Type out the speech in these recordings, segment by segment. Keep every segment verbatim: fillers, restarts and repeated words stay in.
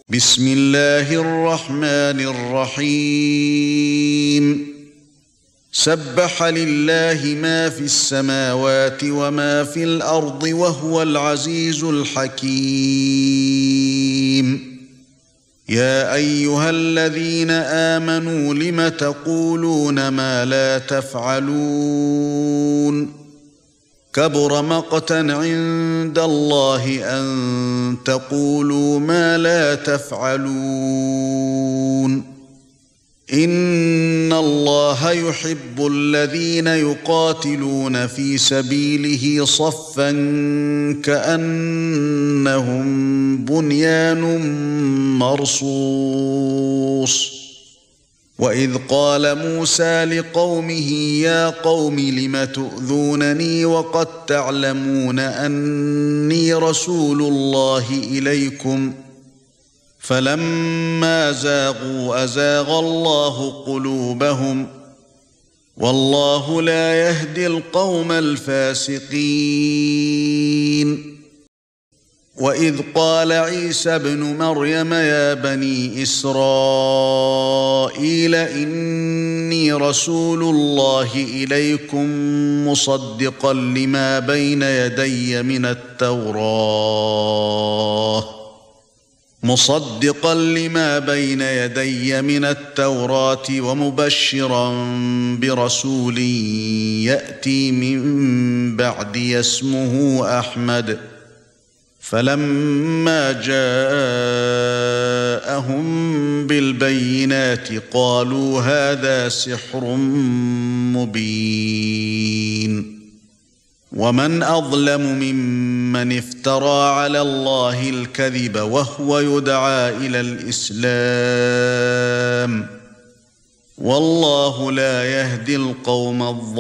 بسم الله الرحمن الرحيم سبح لله ما في السماوات وما في الأرض وهو العزيز الحكيم يا أيها الذين آمنوا لم تقولون ما لا تفعلون كبر مقتا عند الله أن تقولوا ما لا تفعلون إن الله يحب الذين يقاتلون في سبيله صفا كأنهم بنيان مرصوص وإذ قال موسى لقومه يا قوم لم تؤذونني وقد تعلمون أني رسول الله إليكم فلما زاغوا أزاغ الله قلوبهم والله لا يهدي القوم الفاسقين وإذ قال عيسى ابن مريم يا بني إسرائيل إني رسول الله إليكم مصدقا لما بين يدي من التوراة مصدقا لما بين يدي من التوراة ومبشرا برسول يأتي من بعدي اسمه أحمد فلما جاءهم بالبينات قالوا هذا سحر مبين ومن أظلم ممن افترى على الله الكذب وهو يدعى إلى الإسلام والله لا يهدي القوم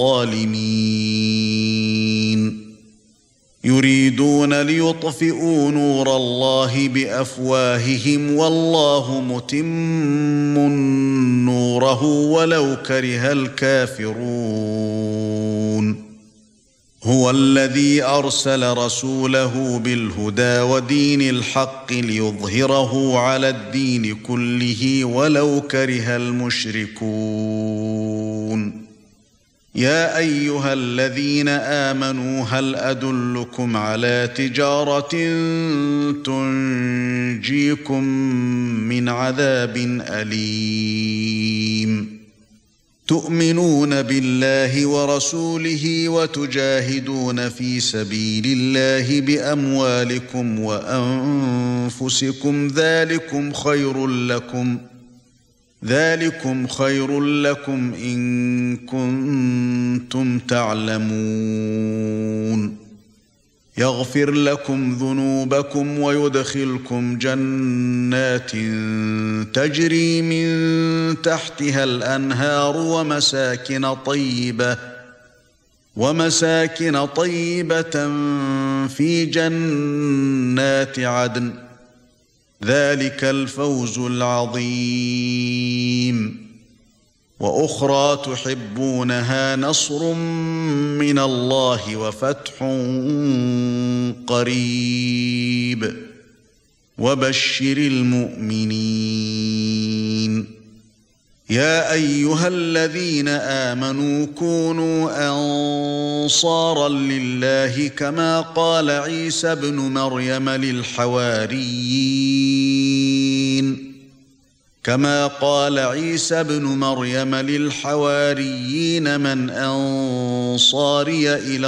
الظالمين يريدون ليطفئوا نور الله بأفواههم والله متم نوره ولو كره الكافرون هو الذي أرسل رسوله بالهدى ودين الحق ليظهره على الدين كله ولو كره المشركون يا أيها الذين آمنوا هل أدلكم على تجارة تنجيكم من عذاب أليم تؤمنون بالله ورسوله وتجاهدون في سبيل الله بأموالكم وأنفسكم ذلكم خير لكم ذلكم خير لكم إن كنتم تعلمون يغفر لكم ذنوبكم ويدخلكم جنات تجري من تحتها الأنهار ومساكن طيبة ومساكن طيبة في جنات عدن ذلك الفوز العظيم وأخرى تحبونها نصر من الله وفتح قريب وبشر المؤمنين يا أيها الذين آمنوا كونوا أنصارا لله كما قال عيسى ابن مريم للحواريين كما قال عيسى ابن مريم للحواريين من أنصاري إلى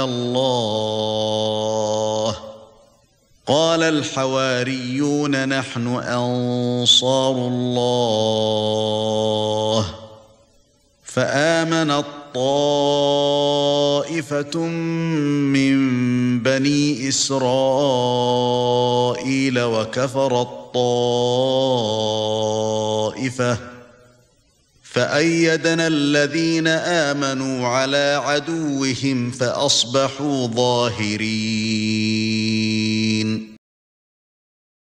الله قال الحواريون نحن أنصار الله فآمنت طائفة من بني إسرائيل وكفرت طائفة فأيدنا الذين آمنوا على عدوهم فأصبحوا ظاهرين